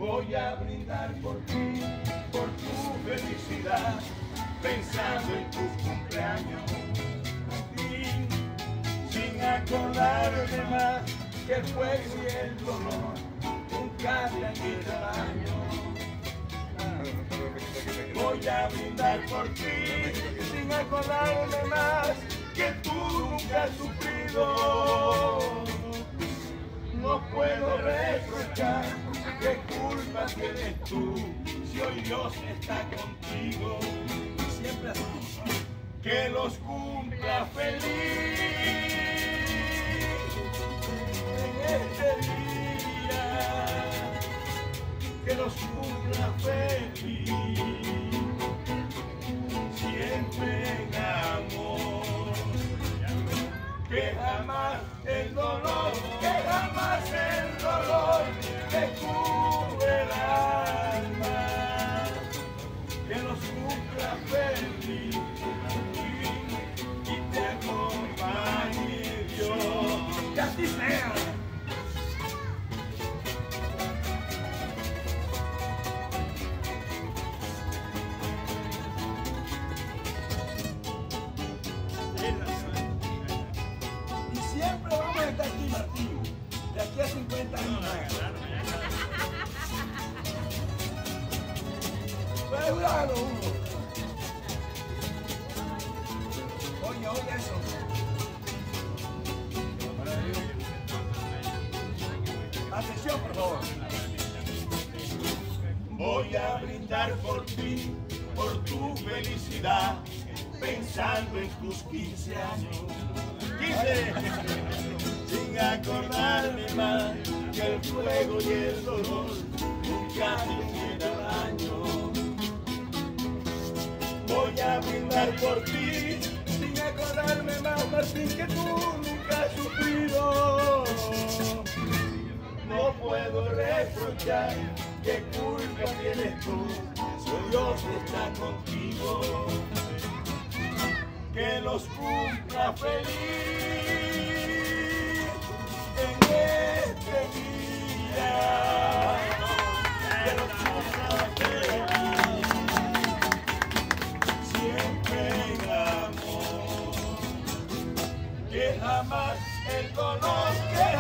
Voy a brindar por ti, por tu felicidad, pensando en tus cumpleaños. Sin acordarme más que el fuego y el dolor nunca te han hecho daño. Voy a brindar por ti, sin acordarme más que tú nunca has sufrido. No puedo reprochar, ¿qué culpa tienes tú si hoy Dios está contigo? Siempre así. Que los cumpla feliz en este día, que los cumpla feliz, siempre en amor, que jamás el dolor, te cubre el alma, que los cumpla feliz y te acompañe Dios, que así sea. Y siempre vamos a estar aquí, Martín, de aquí a 50 años más. Puedes jurarlo, Hugo. Oye eso. Atención, por favor. Voy a brindar por ti, por tu felicidad, pensando en tus 15 años. 15. Sin acordarme más que el fuego y el dolor nunca te hicieron daño. Voy a brindar por ti, sin acordarme más, Martín, que tú nunca has sufrido. No puedo reprochar, ¿qué culpa tienes tú? Si Dios está contigo. Que los cumpla feliz en este día. Que los cumpla feliz, siempre en amor. Que jamás el dolor,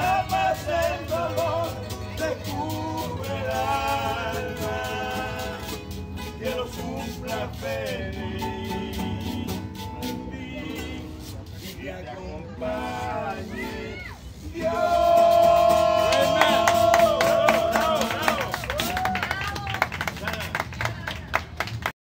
te cubre el alma. Que los cumpla feliz y te acompañe Dios.